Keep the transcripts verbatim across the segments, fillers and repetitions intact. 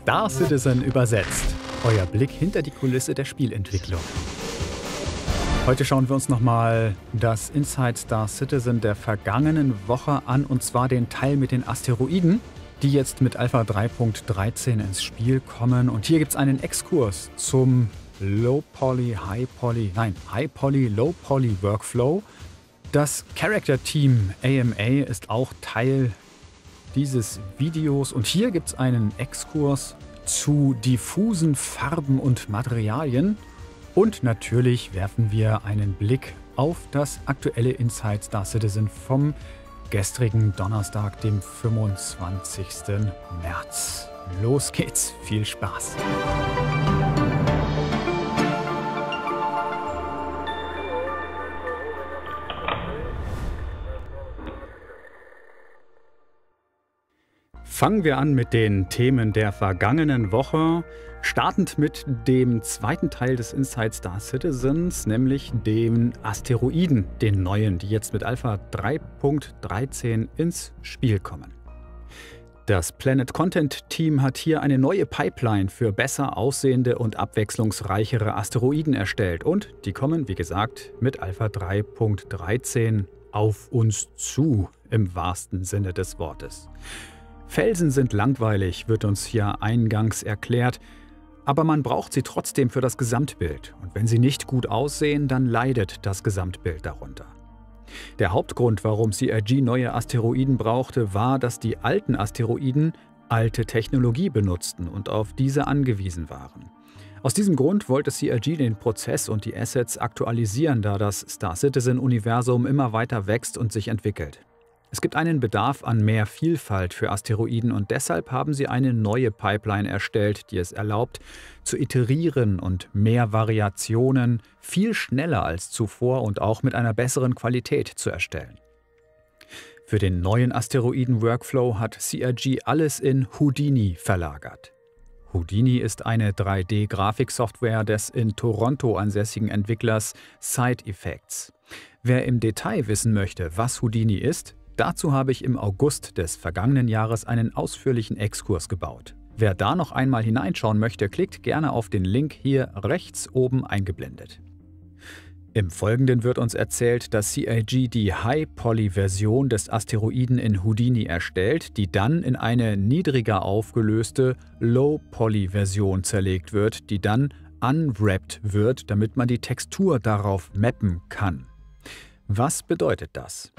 Star Citizen übersetzt. Euer Blick hinter die Kulisse der Spielentwicklung. Heute schauen wir uns nochmal das Inside Star Citizen der vergangenen Woche an, und zwar den Teil mit den Asteroiden, die jetzt mit Alpha drei Punkt dreizehn ins Spiel kommen. Und hier gibt es einen Exkurs zum Low Poly, High Poly, nein, High Poly, Low Poly Workflow. Das Character Team A M A ist auch Teil dieses Videos, und hier gibt es einen Exkurs zu diffusen Farben und Materialien. Und natürlich werfen wir einen Blick auf das aktuelle Inside Star Citizen vom gestrigen Donnerstag, dem fünfundzwanzigsten März. Los geht's, viel Spaß! Fangen wir an mit den Themen der vergangenen Woche, startend mit dem zweiten Teil des Inside Star Citizens, nämlich den Asteroiden, den neuen, die jetzt mit Alpha drei Punkt dreizehn ins Spiel kommen. Das Planet Content Team hat hier eine neue Pipeline für besser aussehende und abwechslungsreichere Asteroiden erstellt, und die kommen, wie gesagt, mit Alpha drei Punkt dreizehn auf uns zu, im wahrsten Sinne des Wortes. Felsen sind langweilig, wird uns hier eingangs erklärt, aber man braucht sie trotzdem für das Gesamtbild. Und wenn sie nicht gut aussehen, dann leidet das Gesamtbild darunter. Der Hauptgrund, warum C I G neue Asteroiden brauchte, war, dass die alten Asteroiden alte Technologie benutzten und auf diese angewiesen waren. Aus diesem Grund wollte C I G den Prozess und die Assets aktualisieren, da das Star Citizen-Universum immer weiter wächst und sich entwickelt. Es gibt einen Bedarf an mehr Vielfalt für Asteroiden, und deshalb haben sie eine neue Pipeline erstellt, die es erlaubt, zu iterieren und mehr Variationen viel schneller als zuvor und auch mit einer besseren Qualität zu erstellen. Für den neuen Asteroiden-Workflow hat C I G alles in Houdini verlagert. Houdini ist eine drei D-Grafiksoftware des in Toronto ansässigen Entwicklers Side Effects. Wer im Detail wissen möchte, was Houdini ist, dazu habe ich im August des vergangenen Jahres einen ausführlichen Exkurs gebaut. Wer da noch einmal hineinschauen möchte, klickt gerne auf den Link hier rechts oben eingeblendet. Im Folgenden wird uns erzählt, dass C I G die High-Poly-Version des Asteroiden in Houdini erstellt, die dann in eine niedriger aufgelöste Low-Poly-Version zerlegt wird, die dann unwrapped wird, damit man die Textur darauf mappen kann. Was bedeutet das?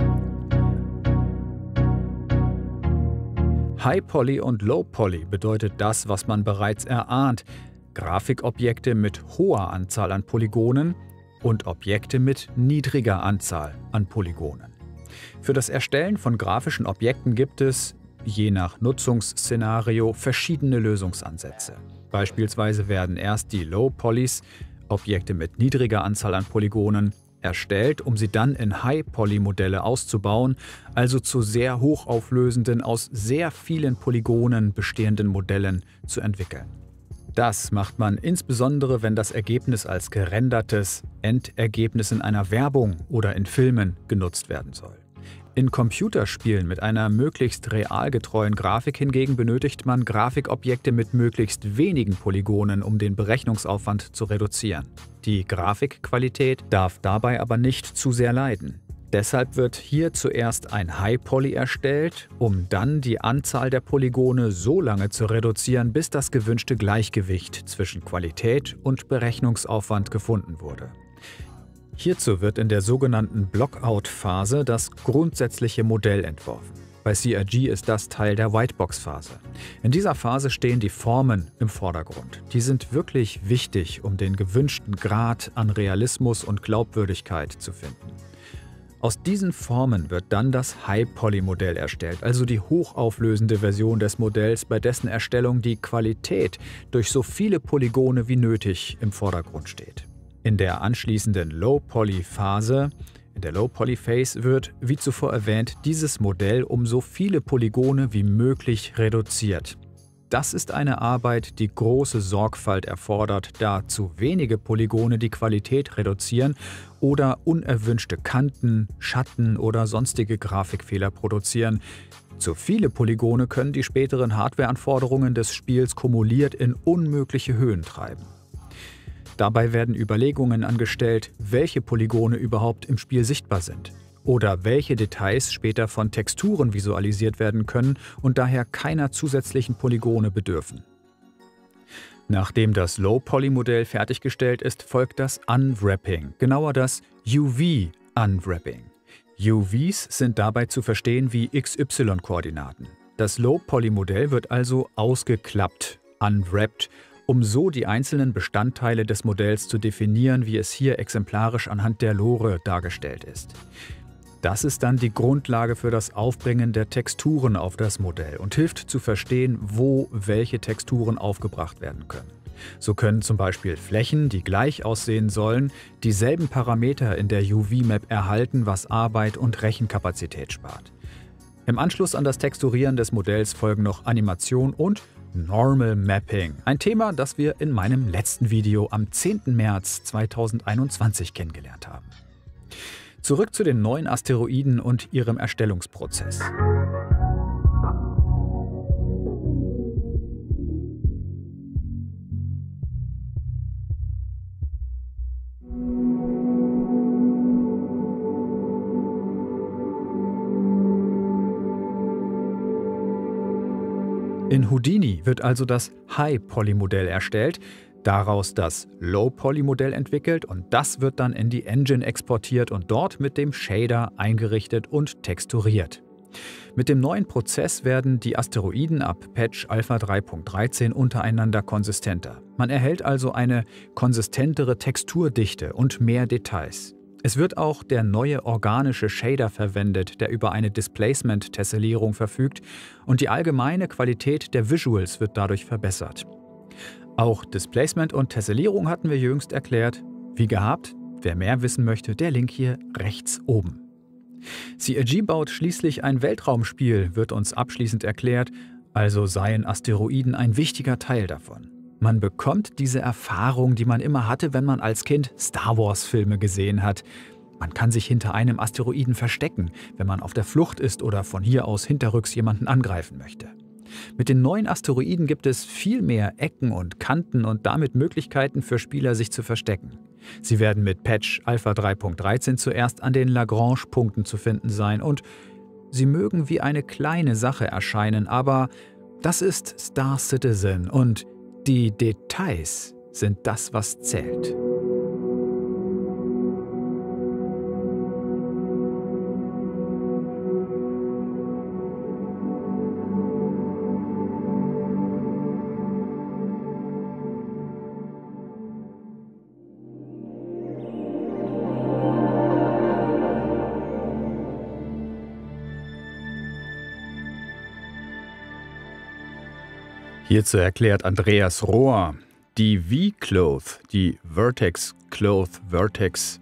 High Poly und Low Poly bedeutet das, was man bereits erahnt: Grafikobjekte mit hoher Anzahl an Polygonen und Objekte mit niedriger Anzahl an Polygonen. Für das Erstellen von grafischen Objekten gibt es, je nach Nutzungsszenario, verschiedene Lösungsansätze. Beispielsweise werden erst die Low Polys, Objekte mit niedriger Anzahl an Polygonen, erstellt, um sie dann in High-Poly-Modelle auszubauen, also zu sehr hochauflösenden, aus sehr vielen Polygonen bestehenden Modellen zu entwickeln. Das macht man insbesondere, wenn das Ergebnis als gerendertes Endergebnis in einer Werbung oder in Filmen genutzt werden soll. In Computerspielen mit einer möglichst realgetreuen Grafik hingegen benötigt man Grafikobjekte mit möglichst wenigen Polygonen, um den Berechnungsaufwand zu reduzieren. Die Grafikqualität darf dabei aber nicht zu sehr leiden. Deshalb wird hier zuerst ein High Poly erstellt, um dann die Anzahl der Polygone so lange zu reduzieren, bis das gewünschte Gleichgewicht zwischen Qualität und Berechnungsaufwand gefunden wurde. Hierzu wird in der sogenannten Blockout-Phase das grundsätzliche Modell entworfen. Bei C I G ist das Teil der Whitebox-Phase. In dieser Phase stehen die Formen im Vordergrund. Die sind wirklich wichtig, um den gewünschten Grad an Realismus und Glaubwürdigkeit zu finden. Aus diesen Formen wird dann das High-Poly-Modell erstellt, also die hochauflösende Version des Modells, bei dessen Erstellung die Qualität durch so viele Polygone wie nötig im Vordergrund steht. In der anschließenden Low-Poly-Phase, in der Low-Poly-Phase, wird, wie zuvor erwähnt, dieses Modell um so viele Polygone wie möglich reduziert. Das ist eine Arbeit, die große Sorgfalt erfordert, da zu wenige Polygone die Qualität reduzieren oder unerwünschte Kanten, Schatten oder sonstige Grafikfehler produzieren, Zu viele Polygone können die späteren Hardwareanforderungen des Spiels kumuliert in unmögliche Höhen treiben. Dabei werden Überlegungen angestellt, welche Polygone überhaupt im Spiel sichtbar sind oder welche Details später von Texturen visualisiert werden können und daher keiner zusätzlichen Polygone bedürfen. Nachdem das Low-Poly-Modell fertiggestellt ist, folgt das Unwrapping, genauer das U V-Unwrapping. U Vs sind dabei zu verstehen wie X Y-Koordinaten. Das Low-Poly-Modell wird also ausgeklappt, unwrapped, um so die einzelnen Bestandteile des Modells zu definieren, wie es hier exemplarisch anhand der Lore dargestellt ist. Das ist dann die Grundlage für das Aufbringen der Texturen auf das Modell und hilft zu verstehen, wo welche Texturen aufgebracht werden können. So können zum Beispiel Flächen, die gleich aussehen sollen, dieselben Parameter in der U V-Map erhalten, was Arbeit und Rechenkapazität spart. Im Anschluss an das Texturieren des Modells folgen noch Animation und Normal Mapping, ein Thema, das wir in meinem letzten Video am zehnten März zweitausendeinundzwanzig kennengelernt haben. Zurück zu den neuen Asteroiden und ihrem Erstellungsprozess. In Houdini wird also das High-Poly-Modell erstellt, daraus das Low-Poly-Modell entwickelt und das wird dann in die Engine exportiert und dort mit dem Shader eingerichtet und texturiert. Mit dem neuen Prozess werden die Asteroiden ab Patch Alpha drei Punkt dreizehn untereinander konsistenter. Man erhält also eine konsistentere Texturdichte und mehr Details. Es wird auch der neue organische Shader verwendet, der über eine Displacement-Tessellierung verfügt und die allgemeine Qualität der Visuals wird dadurch verbessert. Auch Displacement und Tessellierung hatten wir jüngst erklärt. Wie gehabt, wer mehr wissen möchte, der Link hier rechts oben. C I G baut schließlich ein Weltraumspiel, wird uns abschließend erklärt, also seien Asteroiden ein wichtiger Teil davon. Man bekommt diese Erfahrung, die man immer hatte, wenn man als Kind Star Wars-Filme gesehen hat. Man kann sich hinter einem Asteroiden verstecken, wenn man auf der Flucht ist oder von hier aus hinterrücks jemanden angreifen möchte. Mit den neuen Asteroiden gibt es viel mehr Ecken und Kanten und damit Möglichkeiten für Spieler, sich zu verstecken. Sie werden mit Patch Alpha drei Punkt dreizehn zuerst an den Lagrange-Punkten zu finden sein und sie mögen wie eine kleine Sache erscheinen, aber das ist Star Citizen und die Details sind das, was zählt. Hierzu erklärt Andreas Rohr, die V-Cloth, die Vertex Cloth Vertex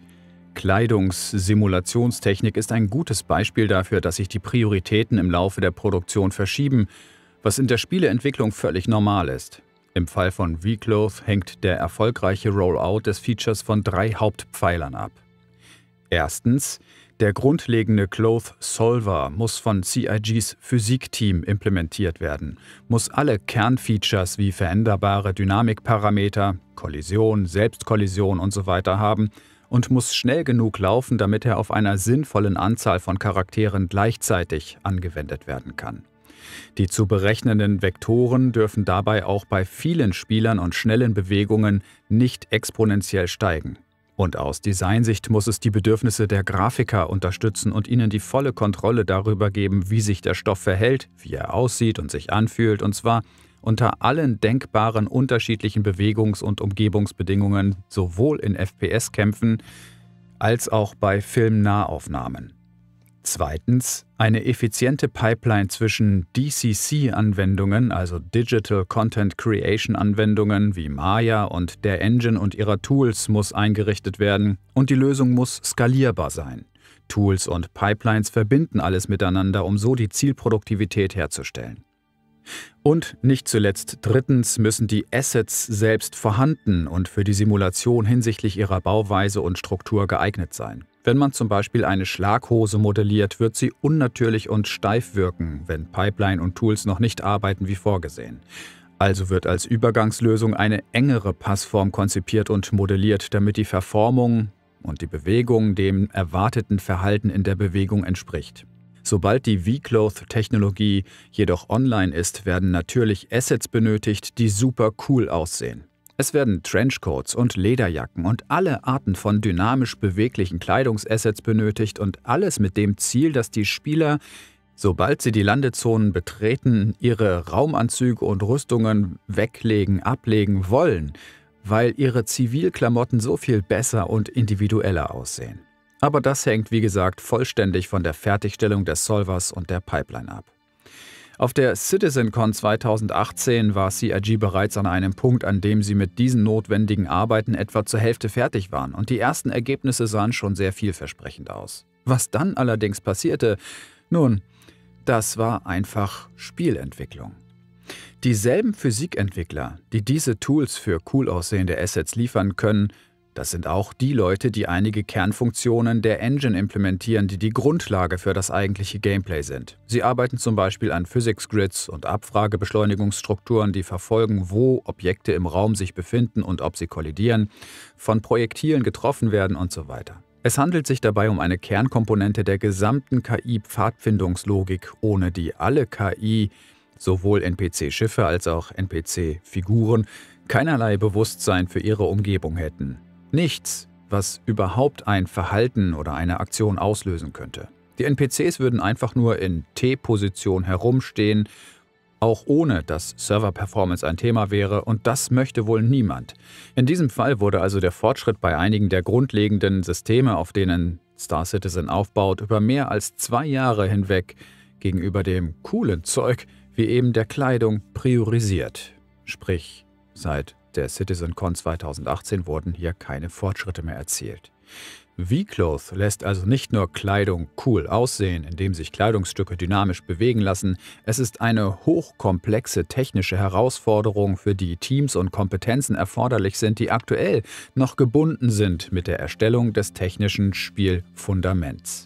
Kleidungssimulationstechnik ist ein gutes Beispiel dafür, dass sich die Prioritäten im Laufe der Produktion verschieben, was in der Spieleentwicklung völlig normal ist. Im Fall von V-Cloth hängt der erfolgreiche Rollout des Features von drei Hauptpfeilern ab. Erstens, der grundlegende Cloth Solver muss von C I Gs Physikteam implementiert werden, muss alle Kernfeatures wie veränderbare Dynamikparameter, Kollision, Selbstkollision usw. haben und muss schnell genug laufen, damit er auf einer sinnvollen Anzahl von Charakteren gleichzeitig angewendet werden kann. Die zu berechnenden Vektoren dürfen dabei auch bei vielen Spielern und schnellen Bewegungen nicht exponentiell steigen. Und aus Designsicht muss es die Bedürfnisse der Grafiker unterstützen und ihnen die volle Kontrolle darüber geben, wie sich der Stoff verhält, wie er aussieht und sich anfühlt, und zwar unter allen denkbaren unterschiedlichen Bewegungs- und Umgebungsbedingungen, sowohl in F P S-Kämpfen als auch bei Filmnahaufnahmen. Zweitens, eine effiziente Pipeline zwischen D C C-Anwendungen, also Digital Content Creation-Anwendungen wie Maya und der Engine und ihrer Tools muss eingerichtet werden und die Lösung muss skalierbar sein. Tools und Pipelines verbinden alles miteinander, um so die Zielproduktivität herzustellen. Und nicht zuletzt drittens müssen die Assets selbst vorhanden und für die Simulation hinsichtlich ihrer Bauweise und Struktur geeignet sein. Wenn man zum Beispiel eine Schlaghose modelliert, wird sie unnatürlich und steif wirken, wenn Pipeline und Tools noch nicht arbeiten wie vorgesehen. Also wird als Übergangslösung eine engere Passform konzipiert und modelliert, damit die Verformung und die Bewegung dem erwarteten Verhalten in der Bewegung entspricht. Sobald die V-Cloth-Technologie jedoch online ist, werden natürlich Assets benötigt, die super cool aussehen. Es werden Trenchcoats und Lederjacken und alle Arten von dynamisch beweglichen Kleidungsassets benötigt und alles mit dem Ziel, dass die Spieler, sobald sie die Landezonen betreten, ihre Raumanzüge und Rüstungen weglegen, ablegen wollen, weil ihre Zivilklamotten so viel besser und individueller aussehen. Aber das hängt, wie gesagt, vollständig von der Fertigstellung des Solvers und der Pipeline ab. Auf der CitizenCon zweitausendachtzehn war C I G bereits an einem Punkt, an dem sie mit diesen notwendigen Arbeiten etwa zur Hälfte fertig waren und die ersten Ergebnisse sahen schon sehr vielversprechend aus. Was dann allerdings passierte, nun, das war einfach Spielentwicklung. Dieselben Physikentwickler, die diese Tools für cool aussehende Assets liefern können, das sind auch die Leute, die einige Kernfunktionen der Engine implementieren, die die Grundlage für das eigentliche Gameplay sind. Sie arbeiten zum Beispiel an Physics Grids und Abfragebeschleunigungsstrukturen, die verfolgen, wo Objekte im Raum sich befinden und ob sie kollidieren, von Projektilen getroffen werden und so weiter. Es handelt sich dabei um eine Kernkomponente der gesamten K I-Pfadfindungslogik, ohne die alle K I, sowohl N P C-Schiffe als auch N P C-Figuren, keinerlei Bewusstsein für ihre Umgebung hätten. Nichts, was überhaupt ein Verhalten oder eine Aktion auslösen könnte. Die N P Cs würden einfach nur in T-Position herumstehen, auch ohne dass Server-Performance ein Thema wäre, und das möchte wohl niemand. In diesem Fall wurde also der Fortschritt bei einigen der grundlegenden Systeme, auf denen Star Citizen aufbaut, über mehr als zwei Jahre hinweg gegenüber dem coolen Zeug wie eben der Kleidung priorisiert. Sprich, seit der CitizenCon zweitausendachtzehn wurden hier keine Fortschritte mehr erzielt. V-Cloth lässt also nicht nur Kleidung cool aussehen, indem sich Kleidungsstücke dynamisch bewegen lassen, es ist eine hochkomplexe technische Herausforderung, für die Teams und Kompetenzen erforderlich sind, die aktuell noch gebunden sind mit der Erstellung des technischen Spielfundaments.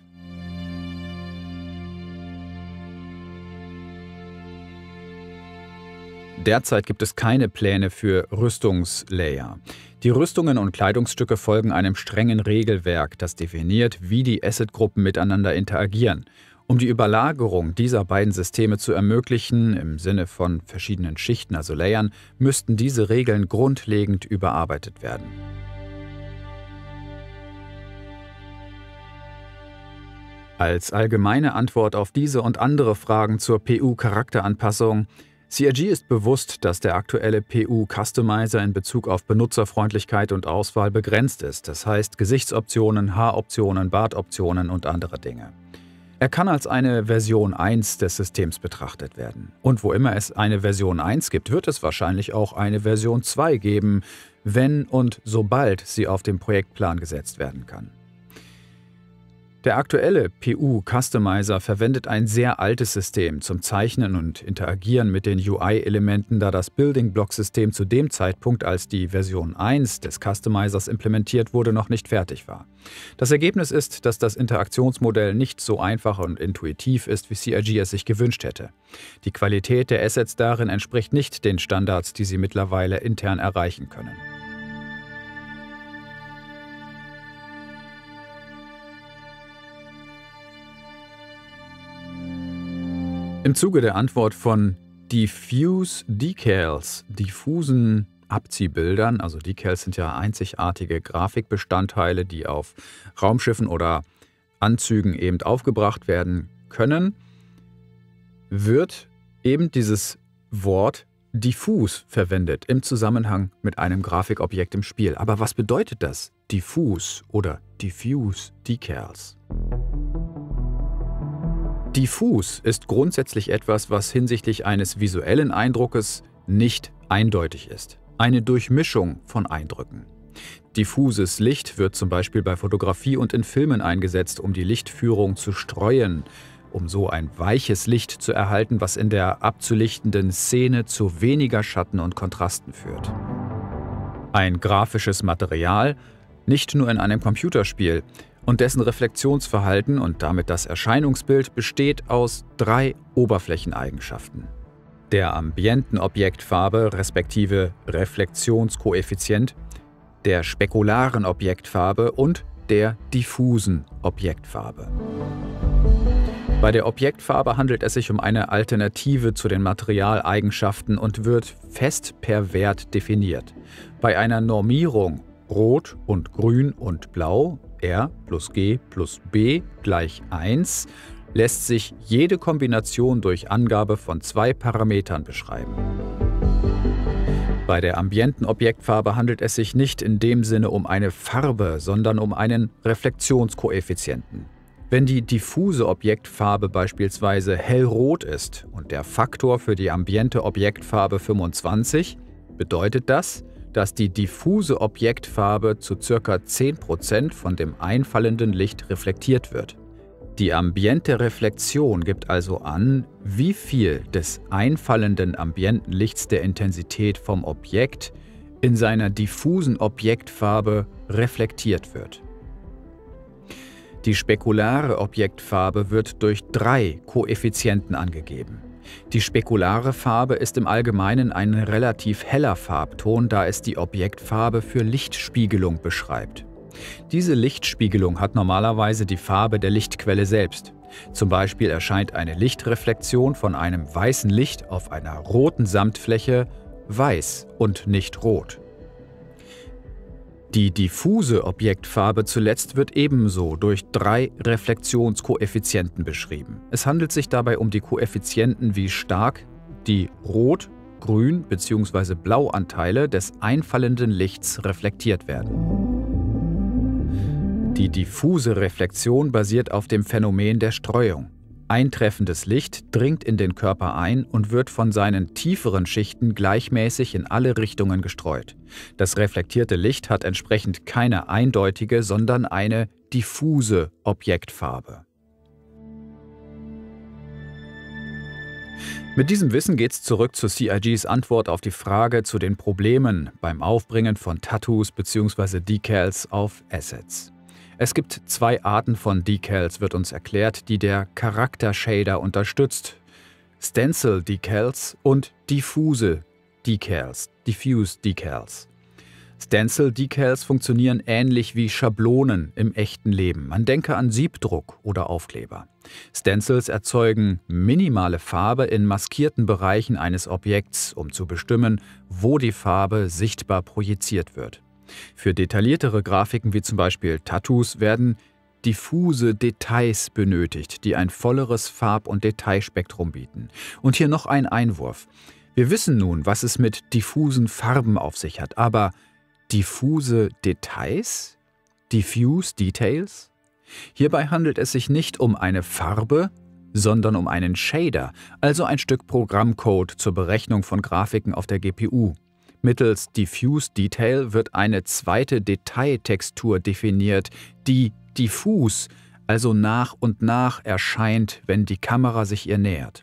Derzeit gibt es keine Pläne für Rüstungslayer. Die Rüstungen und Kleidungsstücke folgen einem strengen Regelwerk, das definiert, wie die Assetgruppen miteinander interagieren. Um die Überlagerung dieser beiden Systeme zu ermöglichen, im Sinne von verschiedenen Schichten, also Layern, müssten diese Regeln grundlegend überarbeitet werden. Als allgemeine Antwort auf diese und andere Fragen zur P U-Charakteranpassung: C I G ist bewusst, dass der aktuelle P U-Customizer in Bezug auf Benutzerfreundlichkeit und Auswahl begrenzt ist, das heißt Gesichtsoptionen, Haaroptionen, Bartoptionen und andere Dinge. Er kann als eine Version eins des Systems betrachtet werden. Und wo immer es eine Version eins gibt, wird es wahrscheinlich auch eine Version zwei geben, wenn und sobald sie auf den Projektplan gesetzt werden kann. Der aktuelle P U-Customizer verwendet ein sehr altes System zum Zeichnen und Interagieren mit den U I-Elementen, da das Building-Block-System zu dem Zeitpunkt, als die Version eins des Customizers implementiert wurde, noch nicht fertig war. Das Ergebnis ist, dass das Interaktionsmodell nicht so einfach und intuitiv ist, wie C I G es sich gewünscht hätte. Die Qualität der Assets darin entspricht nicht den Standards, die sie mittlerweile intern erreichen können. Im Zuge der Antwort von Diffuse Decals, diffusen Abziehbildern, also Decals sind ja einzigartige Grafikbestandteile, die auf Raumschiffen oder Anzügen eben aufgebracht werden können, wird eben dieses Wort diffus verwendet im Zusammenhang mit einem Grafikobjekt im Spiel. Aber was bedeutet das? Diffus oder Diffuse Decals? Diffus ist grundsätzlich etwas, was hinsichtlich eines visuellen Eindruckes nicht eindeutig ist. Eine Durchmischung von Eindrücken. Diffuses Licht wird zum Beispiel bei Fotografie und in Filmen eingesetzt, um die Lichtführung zu streuen, um so ein weiches Licht zu erhalten, was in der abzulichtenden Szene zu weniger Schatten und Kontrasten führt. Ein grafisches Material, nicht nur in einem Computerspiel, und dessen Reflexionsverhalten und damit das Erscheinungsbild besteht aus drei Oberflächeneigenschaften: der ambienten Objektfarbe respektive Reflexionskoeffizient, der spekularen Objektfarbe und der diffusen Objektfarbe. Bei der Objektfarbe handelt es sich um eine Alternative zu den Materialeigenschaften und wird fest per Wert definiert. Bei einer Normierung Rot und Grün und Blau, R plus G plus B gleich eins, lässt sich jede Kombination durch Angabe von zwei Parametern beschreiben. Bei der ambienten Objektfarbe handelt es sich nicht in dem Sinne um eine Farbe, sondern um einen Reflexionskoeffizienten. Wenn die diffuse Objektfarbe beispielsweise hellrot ist und der Faktor für die ambiente Objektfarbe fünfundzwanzig, bedeutet das, dass die diffuse Objektfarbe zu ca. zehn Prozent von dem einfallenden Licht reflektiert wird. Die ambiente Reflexion gibt also an, wie viel des einfallenden ambienten Lichts der Intensität vom Objekt in seiner diffusen Objektfarbe reflektiert wird. Die spekulare Objektfarbe wird durch drei Koeffizienten angegeben. Die spekulare Farbe ist im Allgemeinen ein relativ heller Farbton, da es die Objektfarbe für Lichtspiegelung beschreibt. Diese Lichtspiegelung hat normalerweise die Farbe der Lichtquelle selbst. Zum Beispiel erscheint eine Lichtreflexion von einem weißen Licht auf einer roten Samtfläche weiß und nicht rot. Die diffuse Objektfarbe zuletzt wird ebenso durch drei Reflexionskoeffizienten beschrieben. Es handelt sich dabei um die Koeffizienten, wie stark die Rot-, Grün- bzw. Blauanteile des einfallenden Lichts reflektiert werden. Die diffuse Reflexion basiert auf dem Phänomen der Streuung. Eintreffendes Licht dringt in den Körper ein und wird von seinen tieferen Schichten gleichmäßig in alle Richtungen gestreut. Das reflektierte Licht hat entsprechend keine eindeutige, sondern eine diffuse Objektfarbe. Mit diesem Wissen geht's zurück zu C I Gs Antwort auf die Frage zu den Problemen beim Aufbringen von Tattoos bzw. Decals auf Assets. Es gibt zwei Arten von Decals, wird uns erklärt, die der Charakter-Shader unterstützt. Stencil Decals und diffuse Decals, Diffuse Decals. Stencil Decals funktionieren ähnlich wie Schablonen im echten Leben. Man denke an Siebdruck oder Aufkleber. Stencils erzeugen minimale Farbe in maskierten Bereichen eines Objekts, um zu bestimmen, wo die Farbe sichtbar projiziert wird. Für detailliertere Grafiken wie zum Beispiel Tattoos werden diffuse Details benötigt, die ein volleres Farb- und Detailspektrum bieten. Und hier noch ein Einwurf. Wir wissen nun, was es mit diffusen Farben auf sich hat, aber diffuse Details? Diffuse Details? Hierbei handelt es sich nicht um eine Farbe, sondern um einen Shader, also ein Stück Programmcode zur Berechnung von Grafiken auf der G P U. Mittels Diffuse Detail wird eine zweite Detailtextur definiert, die diffus, also nach und nach erscheint, wenn die Kamera sich ihr nähert.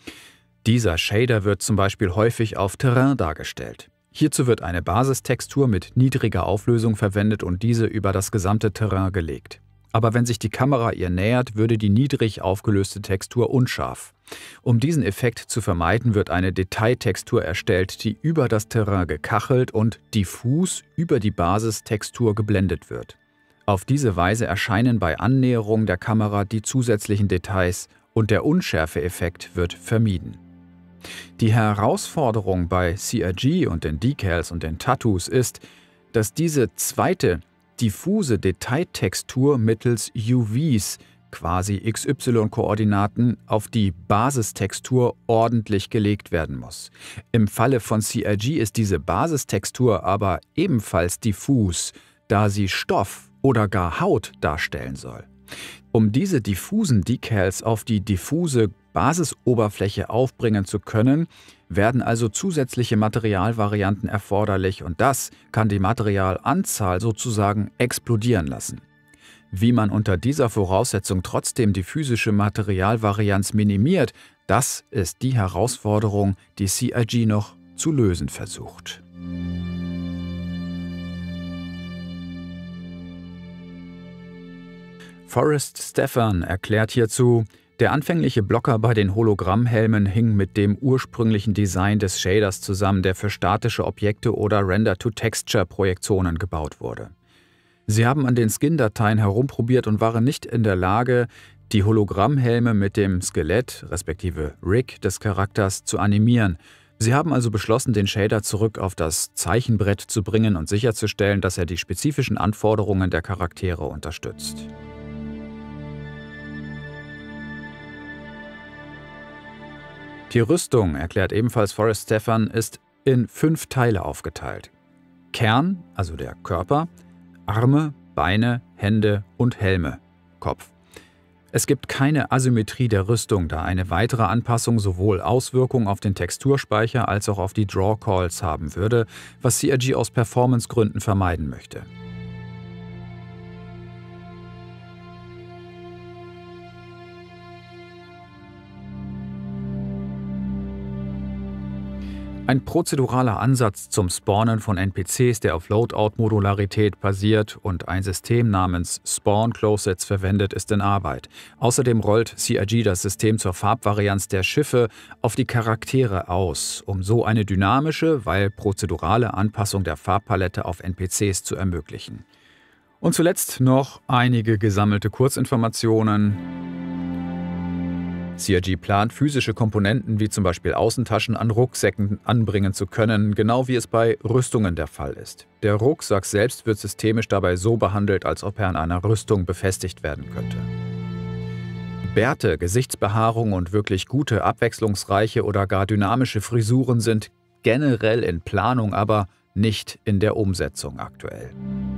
Dieser Shader wird zum Beispiel häufig auf Terrain dargestellt. Hierzu wird eine Basistextur mit niedriger Auflösung verwendet und diese über das gesamte Terrain gelegt. Aber wenn sich die Kamera ihr nähert, würde die niedrig aufgelöste Textur unscharf. Um diesen Effekt zu vermeiden, wird eine Detailtextur erstellt, die über das Terrain gekachelt und diffus über die Basistextur geblendet wird. Auf diese Weise erscheinen bei Annäherung der Kamera die zusätzlichen Details und der Unschärfeeffekt wird vermieden. Die Herausforderung bei C I G und den Decals und den Tattoos ist, dass diese zweite diffuse Detailtextur mittels U Vs, quasi X Y-Koordinaten, auf die Basistextur ordentlich gelegt werden muss. Im Falle von C I G ist diese Basistextur aber ebenfalls diffus, da sie Stoff oder gar Haut darstellen soll. Um diese diffusen Decals auf die diffuse Basisoberfläche aufbringen zu können, werden also zusätzliche Materialvarianten erforderlich und das kann die Materialanzahl sozusagen explodieren lassen. Wie man unter dieser Voraussetzung trotzdem die physische Materialvarianz minimiert, das ist die Herausforderung, die C I G noch zu lösen versucht. Forrest Stephan erklärt hierzu: Der anfängliche Blocker bei den Hologrammhelmen hing mit dem ursprünglichen Design des Shaders zusammen, der für statische Objekte oder Render-to-Texture-Projektionen gebaut wurde. Sie haben an den Skin-Dateien herumprobiert und waren nicht in der Lage, die Hologrammhelme mit dem Skelett, respektive Rig des Charakters, zu animieren. Sie haben also beschlossen, den Shader zurück auf das Zeichenbrett zu bringen und sicherzustellen, dass er die spezifischen Anforderungen der Charaktere unterstützt. Die Rüstung, erklärt ebenfalls Forrest Stephan, ist in fünf Teile aufgeteilt. Kern, also der Körper, Arme, Beine, Hände und Helme, Kopf. Es gibt keine Asymmetrie der Rüstung, da eine weitere Anpassung sowohl Auswirkungen auf den Texturspeicher als auch auf die Draw Calls haben würde, was C I G aus Performancegründen vermeiden möchte. Ein prozeduraler Ansatz zum Spawnen von N P Cs, der auf Loadout-Modularität basiert und ein System namens Spawn-Closets verwendet, ist in Arbeit. Außerdem rollt C I G das System zur Farbvarianz der Schiffe auf die Charaktere aus, um so eine dynamische, weil prozedurale Anpassung der Farbpalette auf N P Cs zu ermöglichen. Und zuletzt noch einige gesammelte Kurzinformationen. C I G plant, physische Komponenten wie zum Beispiel Außentaschen an Rucksäcken anbringen zu können, genau wie es bei Rüstungen der Fall ist. Der Rucksack selbst wird systemisch dabei so behandelt, als ob er an einer Rüstung befestigt werden könnte. Bärte, Gesichtsbehaarung und wirklich gute, abwechslungsreiche oder gar dynamische Frisuren sind generell in Planung, aber nicht in der Umsetzung aktuell.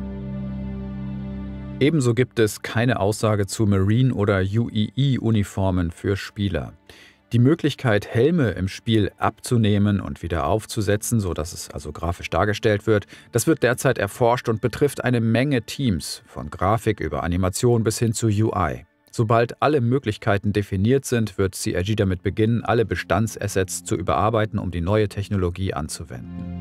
Ebenso gibt es keine Aussage zu Marine- oder U E E-Uniformen für Spieler. Die Möglichkeit, Helme im Spiel abzunehmen und wieder aufzusetzen, sodass es also grafisch dargestellt wird, das wird derzeit erforscht und betrifft eine Menge Teams, von Grafik über Animation bis hin zu U I. Sobald alle Möglichkeiten definiert sind, wird C I G damit beginnen, alle Bestandsassets zu überarbeiten, um die neue Technologie anzuwenden.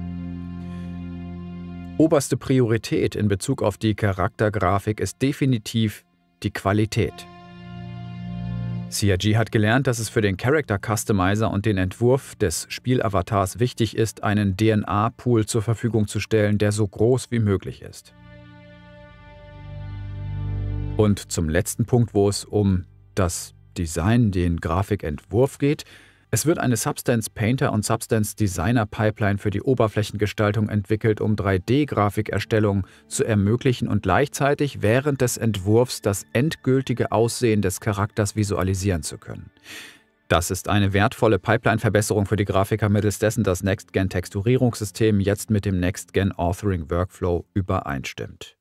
Oberste Priorität in Bezug auf die Charaktergrafik ist definitiv die Qualität. C I G hat gelernt, dass es für den Character Customizer und den Entwurf des Spielavatars wichtig ist, einen D N A-Pool zur Verfügung zu stellen, der so groß wie möglich ist. Und zum letzten Punkt, wo es um das Design, den Grafikentwurf geht. Es wird eine Substance Painter und Substance Designer Pipeline für die Oberflächengestaltung entwickelt, um drei D-Grafikerstellung zu ermöglichen und gleichzeitig während des Entwurfs das endgültige Aussehen des Charakters visualisieren zu können. Das ist eine wertvolle Pipeline-Verbesserung für die Grafiker, mittels dessen das Next-Gen-Texturierungssystem jetzt mit dem Next-Gen-Authoring-Workflow übereinstimmt.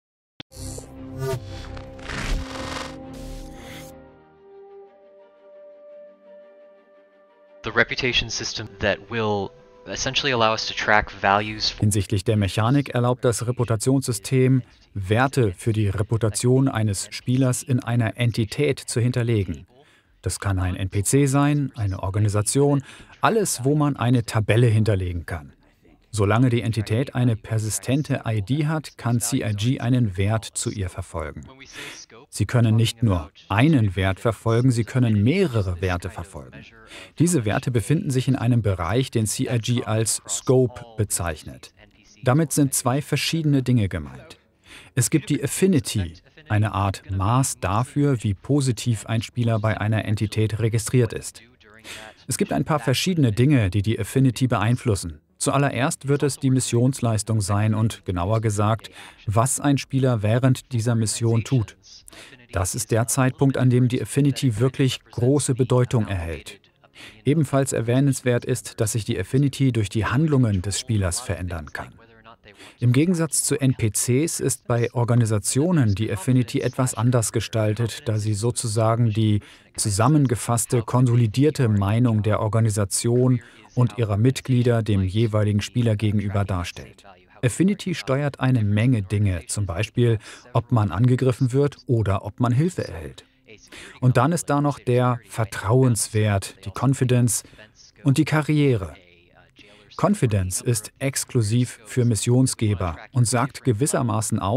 The reputation system that will essentially allow us to track values. Hinsichtlich der Mechanik erlaubt das Reputationssystem, Werte für die Reputation eines Spielers in einer Entität zu hinterlegen. Das kann ein N P C sein, eine Organisation, alles, wo man eine Tabelle hinterlegen kann. Solange die Entität eine persistente I D hat, kann C I G einen Wert zu ihr verfolgen. Sie können nicht nur einen Wert verfolgen, sie können mehrere Werte verfolgen. Diese Werte befinden sich in einem Bereich, den C I G als Scope bezeichnet. Damit sind zwei verschiedene Dinge gemeint. Es gibt die Affinity, eine Art Maß dafür, wie positiv ein Spieler bei einer Entität registriert ist. Es gibt ein paar verschiedene Dinge, die die Affinity beeinflussen. Zuallererst wird es die Missionsleistung sein und, genauer gesagt, was ein Spieler während dieser Mission tut. Das ist der Zeitpunkt, an dem die Affinity wirklich große Bedeutung erhält. Ebenfalls erwähnenswert ist, dass sich die Affinity durch die Handlungen des Spielers verändern kann. Im Gegensatz zu N P Cs ist bei Organisationen die Affinity etwas anders gestaltet, da sie sozusagen die zusammengefasste, konsolidierte Meinung der Organisation und ihrer Mitglieder dem jeweiligen Spieler gegenüber darstellt. Affinity steuert eine Menge Dinge, zum Beispiel, ob man angegriffen wird oder ob man Hilfe erhält. Und dann ist da noch der Vertrauenswert, die Confidence und die Karriere. Confidence ist exklusiv für Missionsgeber und sagt gewissermaßen aus,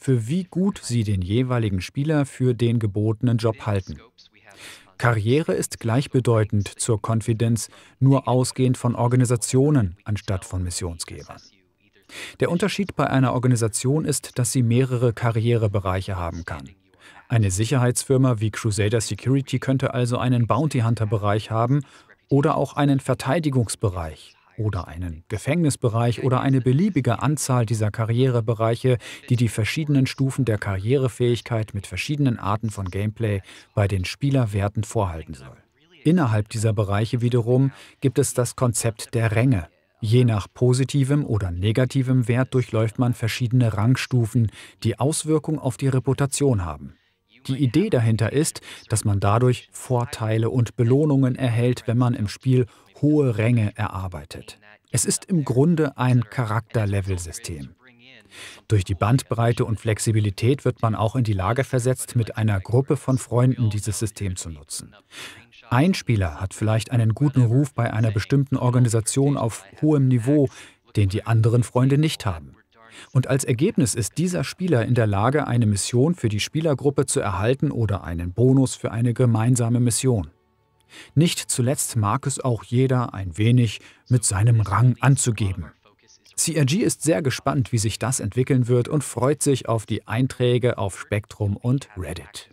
für wie gut sie den jeweiligen Spieler für den gebotenen Job halten. Karriere ist gleichbedeutend zur Confidence, nur ausgehend von Organisationen anstatt von Missionsgebern. Der Unterschied bei einer Organisation ist, dass sie mehrere Karrierebereiche haben kann. Eine Sicherheitsfirma wie Crusader Security könnte also einen Bounty Hunter-Bereich haben oder auch einen Verteidigungsbereich oder einen Gefängnisbereich oder eine beliebige Anzahl dieser Karrierebereiche, die die verschiedenen Stufen der Karrierefähigkeit mit verschiedenen Arten von Gameplay bei den Spielerwerten vorhalten soll. Innerhalb dieser Bereiche wiederum gibt es das Konzept der Ränge. Je nach positivem oder negativem Wert durchläuft man verschiedene Rangstufen, die Auswirkungen auf die Reputation haben. Die Idee dahinter ist, dass man dadurch Vorteile und Belohnungen erhält, wenn man im Spiel hohe Ränge erarbeitet. Es ist im Grunde ein Charakter-Level-System. Durch die Bandbreite und Flexibilität wird man auch in die Lage versetzt, mit einer Gruppe von Freunden dieses System zu nutzen. Ein Spieler hat vielleicht einen guten Ruf bei einer bestimmten Organisation auf hohem Niveau, den die anderen Freunde nicht haben. Und als Ergebnis ist dieser Spieler in der Lage, eine Mission für die Spielergruppe zu erhalten oder einen Bonus für eine gemeinsame Mission. Nicht zuletzt mag es auch jeder ein wenig mit seinem Rang anzugeben. C R G ist sehr gespannt, wie sich das entwickeln wird und freut sich auf die Einträge auf Spektrum und Reddit.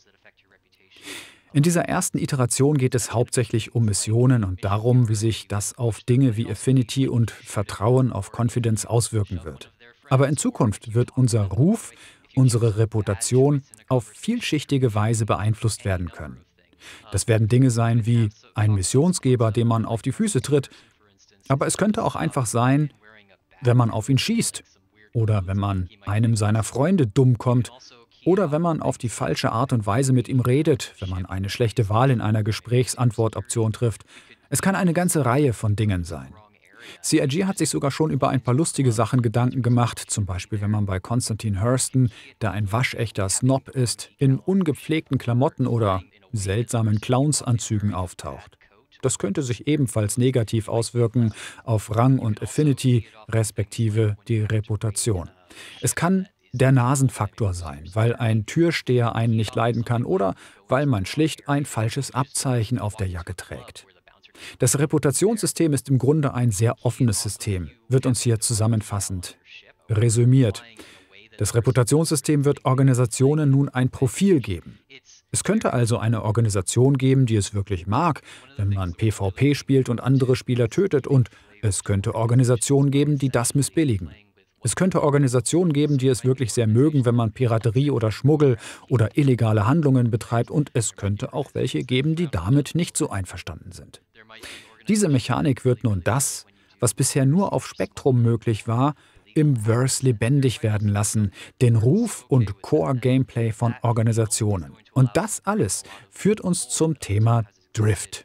In dieser ersten Iteration geht es hauptsächlich um Missionen und darum, wie sich das auf Dinge wie Affinity und Vertrauen auf Confidence auswirken wird. Aber in Zukunft wird unser Ruf, unsere Reputation auf vielschichtige Weise beeinflusst werden können. Das werden Dinge sein wie ein Missionsgeber, dem man auf die Füße tritt. Aber es könnte auch einfach sein, wenn man auf ihn schießt. Oder wenn man einem seiner Freunde dumm kommt. Oder wenn man auf die falsche Art und Weise mit ihm redet, wenn man eine schlechte Wahl in einer Gesprächsantwortoption trifft. Es kann eine ganze Reihe von Dingen sein. C R G hat sich sogar schon über ein paar lustige Sachen Gedanken gemacht, zum Beispiel wenn man bei Constantine Hurston, der ein waschechter Snob ist, in ungepflegten Klamotten oder seltsamen Clownsanzügen auftaucht. Das könnte sich ebenfalls negativ auswirken auf Rang und Affinity, respektive die Reputation. Es kann der Nasenfaktor sein, weil ein Türsteher einen nicht leiden kann oder weil man schlicht ein falsches Abzeichen auf der Jacke trägt. Das Reputationssystem ist im Grunde ein sehr offenes System, wird uns hier zusammenfassend resümiert. Das Reputationssystem wird Organisationen nun ein Profil geben. Es könnte also eine Organisation geben, die es wirklich mag, wenn man PvP spielt und andere Spieler tötet, und es könnte Organisationen geben, die das missbilligen. Es könnte Organisationen geben, die es wirklich sehr mögen, wenn man Piraterie oder Schmuggel oder illegale Handlungen betreibt, und es könnte auch welche geben, die damit nicht so einverstanden sind. Diese Mechanik wird nun das, was bisher nur auf Spektrum möglich war, im Verse lebendig werden lassen, den Ruf und Core-Gameplay von Organisationen. Und das alles führt uns zum Thema Drift.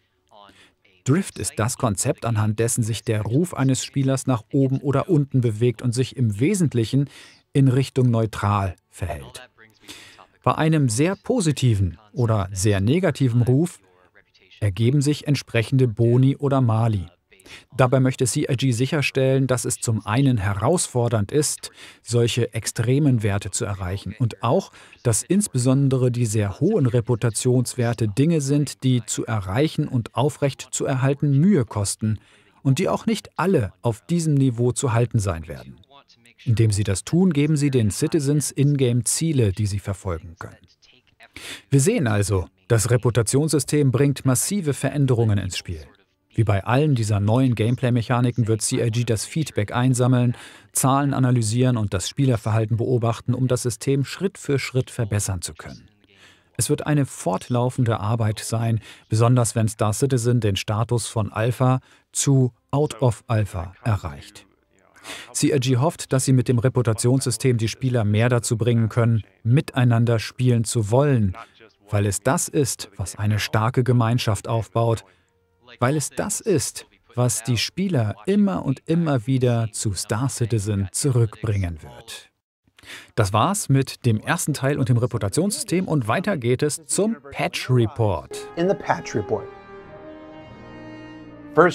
Drift ist das Konzept, anhand dessen sich der Ruf eines Spielers nach oben oder unten bewegt und sich im Wesentlichen in Richtung neutral verhält. Bei einem sehr positiven oder sehr negativen Ruf ergeben sich entsprechende Boni oder Mali. Dabei möchte C R G sicherstellen, dass es zum einen herausfordernd ist, solche extremen Werte zu erreichen, und auch, dass insbesondere die sehr hohen Reputationswerte Dinge sind, die zu erreichen und aufrecht zu erhalten Mühe kosten und die auch nicht alle auf diesem Niveau zu halten sein werden. Indem sie das tun, geben sie den Citizens in-game Ziele, die sie verfolgen können. Wir sehen also, das Reputationssystem bringt massive Veränderungen ins Spiel. Wie bei allen dieser neuen Gameplay-Mechaniken wird C R G das Feedback einsammeln, Zahlen analysieren und das Spielerverhalten beobachten, um das System Schritt für Schritt verbessern zu können. Es wird eine fortlaufende Arbeit sein, besonders wenn Star Citizen den Status von Alpha zu Out of Alpha erreicht. C R G hofft, dass sie mit dem Reputationssystem die Spieler mehr dazu bringen können, miteinander spielen zu wollen, weil es das ist, was eine starke Gemeinschaft aufbaut, weil es das ist, was die Spieler immer und immer wieder zu Star Citizen zurückbringen wird. Das war's mit dem ersten Teil und dem Reputationssystem, und weiter geht es zum Patch Report. In the patch report. First step,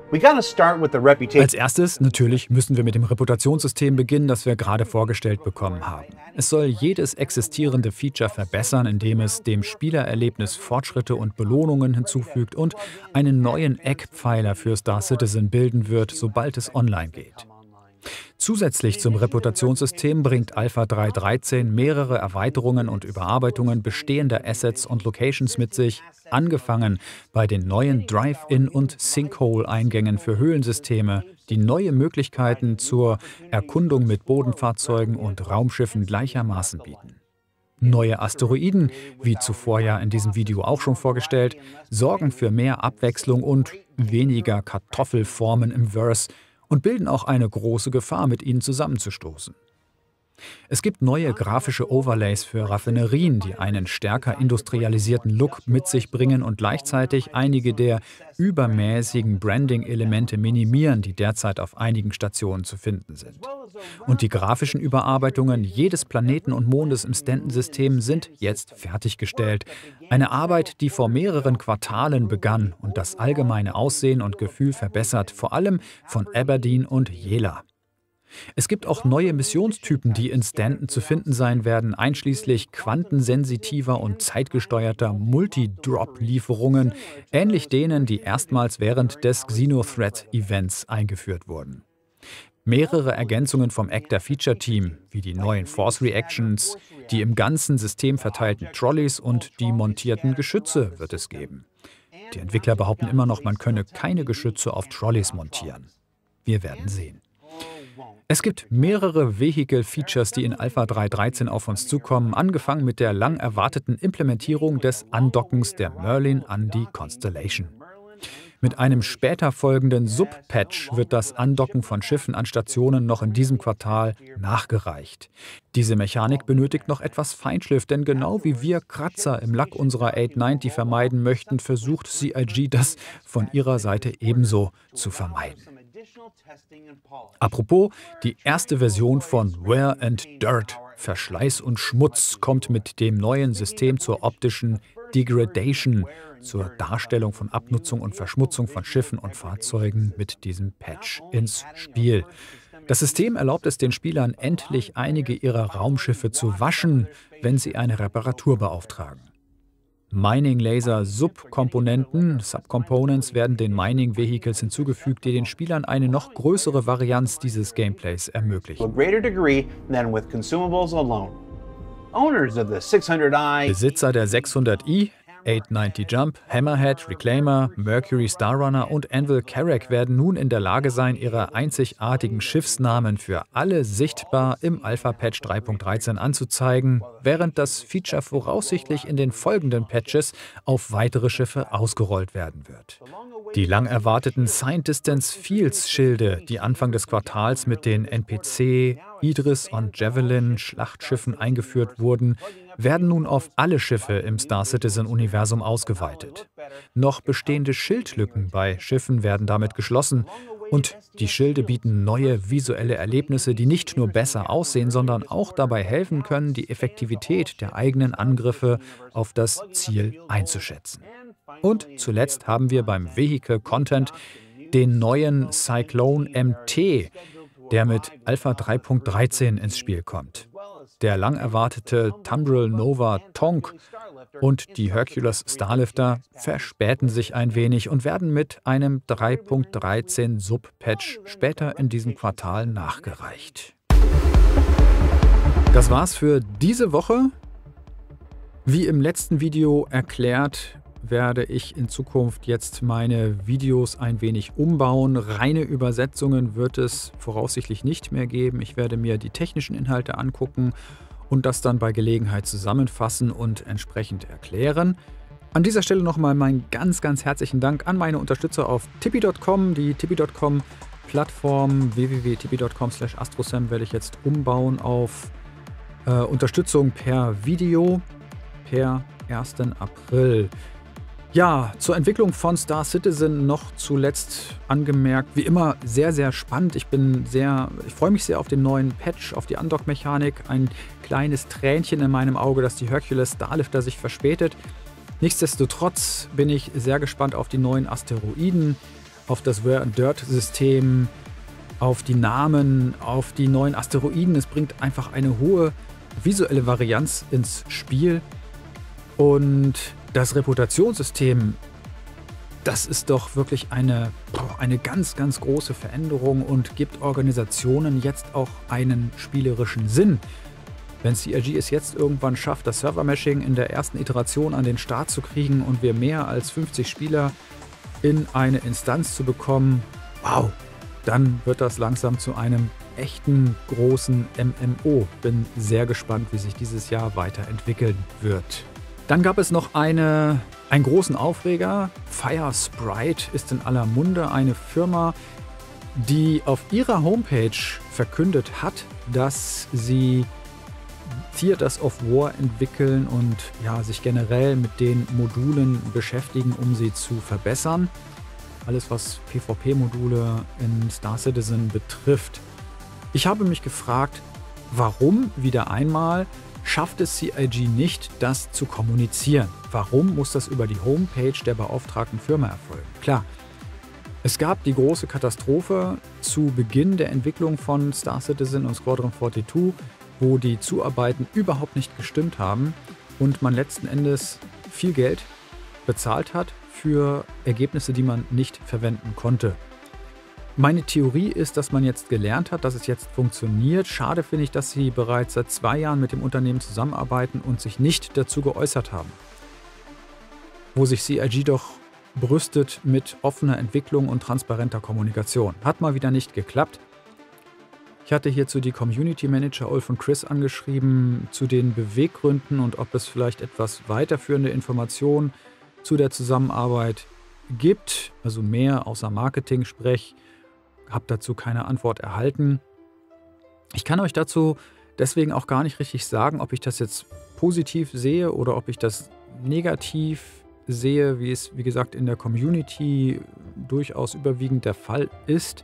Als erstes, natürlich, müssen wir mit dem Reputationssystem beginnen, das wir gerade vorgestellt bekommen haben. Es soll jedes existierende Feature verbessern, indem es dem Spielererlebnis Fortschritte und Belohnungen hinzufügt und einen neuen Eckpfeiler für Star Citizen bilden wird, sobald es online geht. Zusätzlich zum Reputationssystem bringt Alpha drei Punkt dreizehn mehrere Erweiterungen und Überarbeitungen bestehender Assets und Locations mit sich, angefangen bei den neuen Drive-In- und Sinkhole-Eingängen für Höhlensysteme, die neue Möglichkeiten zur Erkundung mit Bodenfahrzeugen und Raumschiffen gleichermaßen bieten. Neue Asteroiden, wie zuvor ja in diesem Video auch schon vorgestellt, sorgen für mehr Abwechslung und weniger Kartoffelformen im Verse, und bilden auch eine große Gefahr, mit ihnen zusammenzustoßen. Es gibt neue grafische Overlays für Raffinerien, die einen stärker industrialisierten Look mit sich bringen und gleichzeitig einige der übermäßigen Branding-Elemente minimieren, die derzeit auf einigen Stationen zu finden sind. Und die grafischen Überarbeitungen jedes Planeten und Mondes im Stanton-System sind jetzt fertiggestellt. Eine Arbeit, die vor mehreren Quartalen begann und das allgemeine Aussehen und Gefühl verbessert, vor allem von Aberdeen und Jela. Es gibt auch neue Missionstypen, die in Stanton zu finden sein werden, einschließlich quantensensitiver und zeitgesteuerter Multi-Drop-Lieferungen, ähnlich denen, die erstmals während des Xenothreat-Events eingeführt wurden. Mehrere Ergänzungen vom Actor-Feature-Team, wie die neuen Force-Reactions, die im ganzen System verteilten Trolleys und die montierten Geschütze wird es geben. Die Entwickler behaupten immer noch, man könne keine Geschütze auf Trolleys montieren. Wir werden sehen. Es gibt mehrere Vehicle-Features, die in Alpha drei Punkt dreizehn auf uns zukommen, angefangen mit der lang erwarteten Implementierung des Andockens der Merlin an die Constellation. Mit einem später folgenden Sub-Patch wird das Andocken von Schiffen an Stationen noch in diesem Quartal nachgereicht. Diese Mechanik benötigt noch etwas Feinschliff, denn genau wie wir Kratzer im Lack unserer acht neunzig vermeiden möchten, versucht C I G das von ihrer Seite ebenso zu vermeiden. Apropos, die erste Version von Wear and Dirt, Verschleiß und Schmutz, kommt mit dem neuen System zur optischen Degradation, zur Darstellung von Abnutzung und Verschmutzung von Schiffen und Fahrzeugen mit diesem Patch ins Spiel. Das System erlaubt es den Spielern, endlich einige ihrer Raumschiffe zu waschen, wenn sie eine Reparatur beauftragen. Mining-Laser-Subkomponenten, Subcomponents werden den Mining-Vehicles hinzugefügt, die den Spielern eine noch größere Varianz dieses Gameplays ermöglichen. Besitzer der sechshundert i, acht neunzig Jump, Hammerhead, Reclaimer, Mercury Starrunner und Anvil Carrack werden nun in der Lage sein, ihre einzigartigen Schiffsnamen für alle sichtbar im Alpha-Patch drei Punkt dreizehn anzuzeigen, während das Feature voraussichtlich in den folgenden Patches auf weitere Schiffe ausgerollt werden wird. Die lang erwarteten Sign-Distance-Fields-Schilde, die Anfang des Quartals mit den N P C, Idris und Javelin Schlachtschiffen eingeführt wurden, werden nun auf alle Schiffe im Star Citizen-Universum ausgeweitet. Noch bestehende Schildlücken bei Schiffen werden damit geschlossen und die Schilde bieten neue visuelle Erlebnisse, die nicht nur besser aussehen, sondern auch dabei helfen können, die Effektivität der eigenen Angriffe auf das Ziel einzuschätzen. Und zuletzt haben wir beim Vehicle Content den neuen Cyclone M T, der mit Alpha drei Punkt dreizehn ins Spiel kommt. Der lang erwartete Tumbril Nova Tonk und die Hercules Starlifter verspäten sich ein wenig und werden mit einem drei Punkt dreizehn Sub-Patch später in diesem Quartal nachgereicht. Das war's für diese Woche. Wie im letzten Video erklärt, werde ich in Zukunft jetzt meine Videos ein wenig umbauen. Reine Übersetzungen wird es voraussichtlich nicht mehr geben. Ich werde mir die technischen Inhalte angucken und das dann bei Gelegenheit zusammenfassen und entsprechend erklären. An dieser Stelle nochmal meinen ganz, ganz herzlichen Dank an meine Unterstützer auf Tippy Punkt com. Die Tippy Punkt com Plattform w w w punkt tippy punkt com slash astrosam werde ich jetzt umbauen auf äh, Unterstützung per Video per ersten April. Ja, zur Entwicklung von Star Citizen noch zuletzt angemerkt, wie immer sehr, sehr spannend. Ich bin sehr, ich freue mich sehr auf den neuen Patch, auf die Undock-Mechanik. Ein kleines Tränchen in meinem Auge, dass die Hercules Starlifter sich verspätet. Nichtsdestotrotz bin ich sehr gespannt auf die neuen Asteroiden. auf das Where-Dirt-System, auf die Namen, auf die neuen Asteroiden. Es bringt einfach eine hohe visuelle Varianz ins Spiel. Und das Reputationssystem, das ist doch wirklich eine, eine ganz, ganz große Veränderung und gibt Organisationen jetzt auch einen spielerischen Sinn. Wenn C I G es jetzt irgendwann schafft, das Server-Meshing in der ersten Iteration an den Start zu kriegen und wir mehr als fünfzig Spieler in eine Instanz zu bekommen, wow, dann wird das langsam zu einem echten großen M M O. Bin sehr gespannt, wie sich dieses Jahr weiterentwickeln wird. Dann gab es noch eine, einen großen Aufreger. Firesprite ist in aller Munde, eine Firma, die auf ihrer Homepage verkündet hat, dass sie Theaters of War entwickeln und ja, sich generell mit den Modulen beschäftigen, um sie zu verbessern. Alles, was PvP-Module in Star Citizen betrifft. Ich habe mich gefragt, warum wieder einmal schafft es C I G nicht, das zu kommunizieren? Warum muss das über die Homepage der beauftragten Firma erfolgen? Klar, es gab die große Katastrophe zu Beginn der Entwicklung von Star Citizen und Squadron zweiundvierzig, wo die Zuarbeiten überhaupt nicht gestimmt haben und man letzten Endes viel Geld bezahlt hat für Ergebnisse, die man nicht verwenden konnte. Meine Theorie ist, dass man jetzt gelernt hat, dass es jetzt funktioniert. Schade finde ich, dass sie bereits seit zwei Jahren mit dem Unternehmen zusammenarbeiten und sich nicht dazu geäußert haben. Wo sich C I G doch brüstet mit offener Entwicklung und transparenter Kommunikation. Hat mal wieder nicht geklappt. Ich hatte hierzu die Community Manager Ulf und Chris angeschrieben zu den Beweggründen und ob es vielleicht etwas weiterführende Informationen zu der Zusammenarbeit gibt, also mehr außer Marketing-Sprech. Habe dazu keine Antwort erhalten. Ich kann euch dazu deswegen auch gar nicht richtig sagen, ob ich das jetzt positiv sehe oder ob ich das negativ sehe, wie es, wie gesagt, in der Community durchaus überwiegend der Fall ist.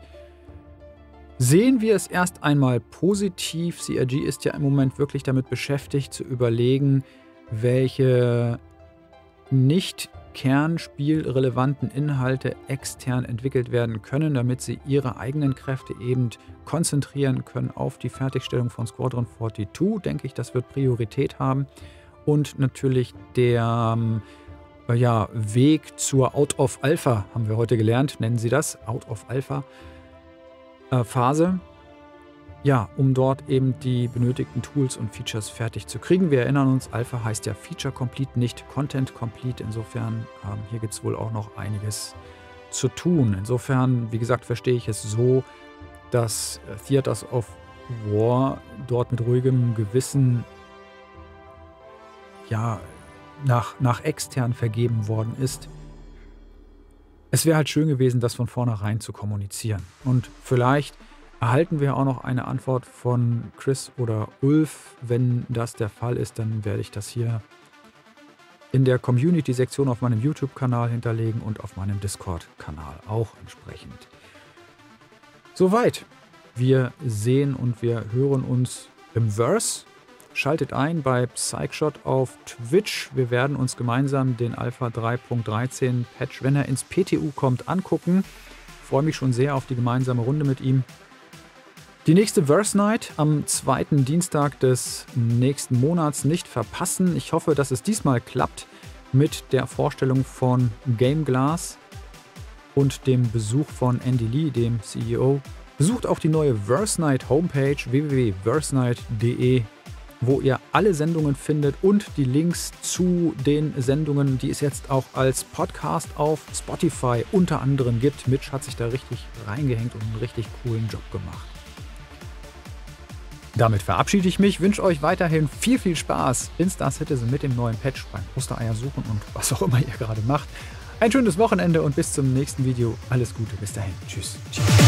Sehen wir es erst einmal positiv. C I G ist ja im Moment wirklich damit beschäftigt, zu überlegen, welche nicht kernspielrelevanten Inhalte extern entwickelt werden können, damit sie ihre eigenen Kräfte eben konzentrieren können auf die Fertigstellung von Squadron zweiundvierzig. Denke ich, das wird Priorität haben. Und natürlich der äh, ja, Weg zur Out-of-Alpha, haben wir heute gelernt, nennen sie das, Out-of-Alpha-Phase. Ja, um dort eben die benötigten Tools und Features fertig zu kriegen. Wir erinnern uns, Alpha heißt ja Feature Complete, nicht Content Complete. Insofern, ähm, hier gibt es wohl auch noch einiges zu tun. Insofern, wie gesagt, verstehe ich es so, dass Theaters of War dort mit ruhigem Gewissen ja, nach, nach extern vergeben worden ist. Es wäre halt schön gewesen, das von vornherein zu kommunizieren. Und vielleicht erhalten wir auch noch eine Antwort von Chris oder Ulf. Wenn das der Fall ist, dann werde ich das hier in der Community-Sektion auf meinem YouTube-Kanal hinterlegen und auf meinem Discord-Kanal auch entsprechend. Soweit. Wir sehen und wir hören uns im Verse. Schaltet ein bei Psychshot auf Twitch. Wir werden uns gemeinsam den Alpha drei Punkt dreizehn Patch, wenn er ins P T U kommt, angucken. Ich freue mich schon sehr auf die gemeinsame Runde mit ihm. Die nächste Verse Night am zweiten Dienstag des nächsten Monats nicht verpassen. Ich hoffe, dass es diesmal klappt mit der Vorstellung von Game Glass und dem Besuch von Andy Lee, dem C E O. Besucht auch die neue Verse Night Homepage w w w punkt verse night punkt d e, wo ihr alle Sendungen findet und die Links zu den Sendungen, die es jetzt auch als Podcast auf Spotify unter anderem gibt. Mitch hat sich da richtig reingehängt und einen richtig coolen Job gemacht. Damit verabschiede ich mich, wünsche euch weiterhin viel, viel Spaß in Star Citizen mit dem neuen Patch beim Ostereier suchen und was auch immer ihr gerade macht. Ein schönes Wochenende und bis zum nächsten Video. Alles Gute, bis dahin. Tschüss. Tschüss.